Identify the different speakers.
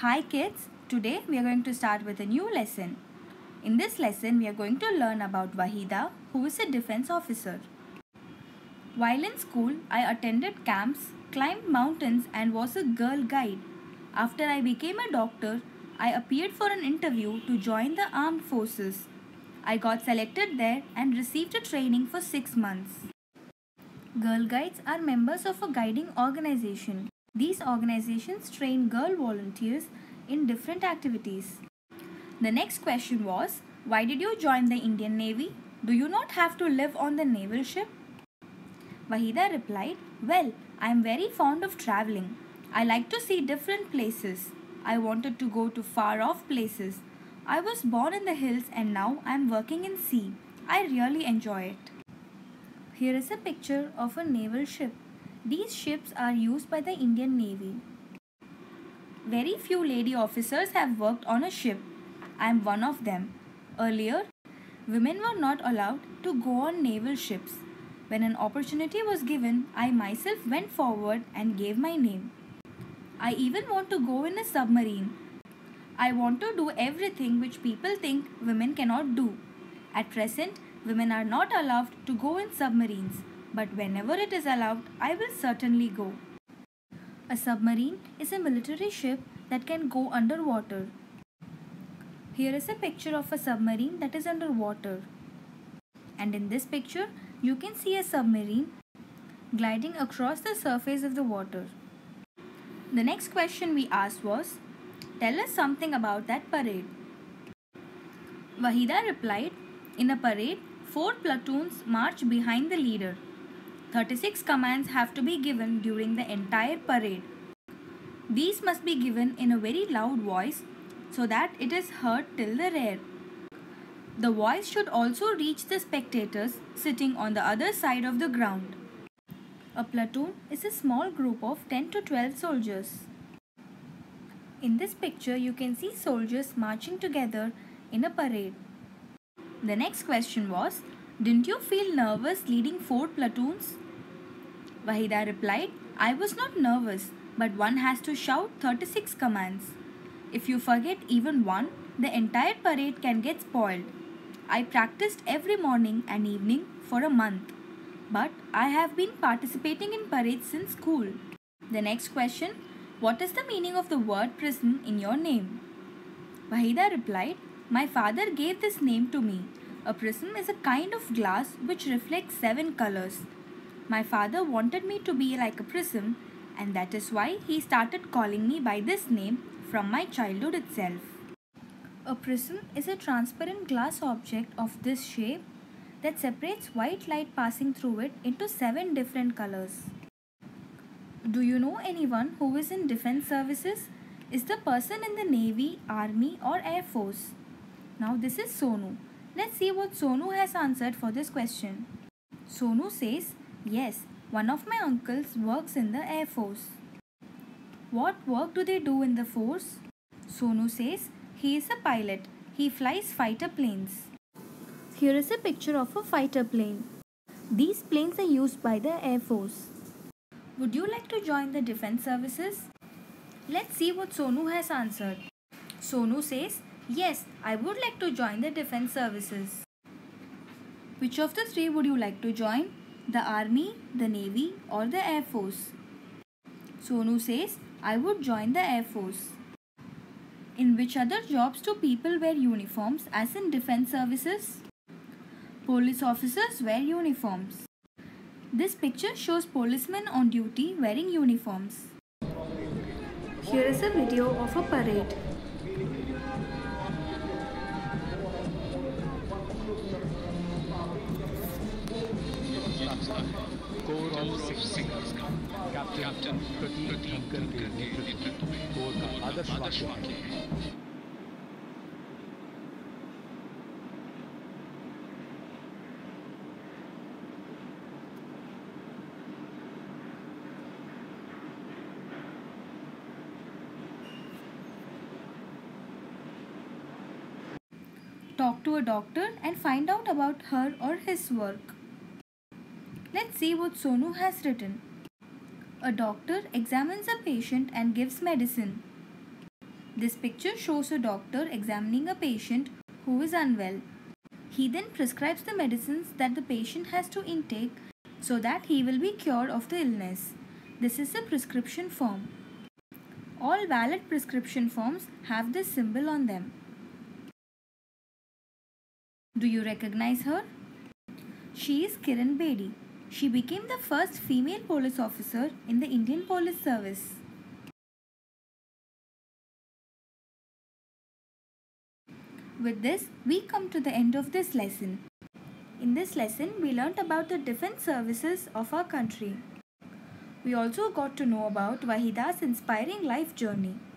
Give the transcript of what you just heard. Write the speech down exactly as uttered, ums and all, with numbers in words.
Speaker 1: Hi kids, today we are going to start with a new lesson. In this lesson we are going to learn about Wahida, who is a defense officer. While in school, I attended camps, climbed mountains and was a girl guide. After I became a doctor, I appeared for an interview to join the armed forces. I got selected there and received a training for six months. Girl Guides are members of a guiding organization. These organizations train girl volunteers in different activities. The next question was, why did you join the Indian Navy? Do you not have to live on the naval ship? Wahida replied, well, I am very fond of traveling. I like to see different places. I wanted to go to far off places. I was born in the hills and now I am working in sea. I really enjoy it. Here is a picture of a naval ship. These ships are used by the Indian Navy. Very few lady officers have worked on a ship. I am one of them. Earlier, women were not allowed to go on naval ships. When an opportunity was given, I myself went forward and gave my name. I even want to go in a submarine. I want to do everything which people think women cannot do. At present, women are not allowed to go in submarines, but whenever it is allowed, I will certainly go. A submarine is a military ship that can go underwater. Here is a picture of a submarine that is underwater. And in this picture, you can see a submarine gliding across the surface of the water. The next question we asked was, tell us something about that parade. Wahida replied, in a parade, four platoons march behind the leader. thirty-six commands have to be given during the entire parade. These must be given in a very loud voice so that it is heard till the rear. The voice should also reach the spectators sitting on the other side of the ground. A platoon is a small group of ten to twelve soldiers. In this picture, you can see soldiers marching together in a parade. The next question was, didn't you feel nervous leading four platoons? Wahida replied, I was not nervous, but one has to shout thirty-six commands. If you forget even one, the entire parade can get spoiled. I practiced every morning and evening for a month, but I have been participating in parades since school. The next question, what is the meaning of the word prism in your name? Wahida replied, my father gave this name to me. A prism is a kind of glass which reflects seven colors. My father wanted me to be like a prism, and that is why he started calling me by this name from my childhood itself. A prism is a transparent glass object of this shape that separates white light passing through it into seven different colors. Do you know anyone who is in defense services? Is the person in the Navy, Army or Air Force? Now this is Sonu. Let's see what Sonu has answered for this question. Sonu says, yes, one of my uncles works in the Air Force. What work do they do in the force? Sonu says, he is a pilot. He flies fighter planes. Here is a picture of a fighter plane. These planes are used by the Air Force. Would you like to join the defense services? Let's see what Sonu has answered. Sonu says, yes, I would like to join the defense services. Which of the three would you like to join? The Army, the Navy or the Air Force? Sonu says, I would join the Air Force. In which other jobs do people wear uniforms as in defense services? Police officers wear uniforms. This picture shows policemen on duty wearing uniforms. Here is a video of a parade.
Speaker 2: Corps of six captain Prateek Dhankar के नेतृत्व में core का आदर्श वाक्य है।
Speaker 1: Talk to a doctor and find out about her or his work. Let's see what Sonu has written. A doctor examines a patient and gives medicine. This picture shows a doctor examining a patient who is unwell. He then prescribes the medicines that the patient has to intake so that he will be cured of the illness. This is a prescription form. All valid prescription forms have this symbol on them. Do you recognize her? She is Kiran Bedi. She became the first female police officer in the Indian Police Service. With this, we come to the end of this lesson. In this lesson, we learnt about the defense services of our country. We also got to know about Wahida's inspiring life journey.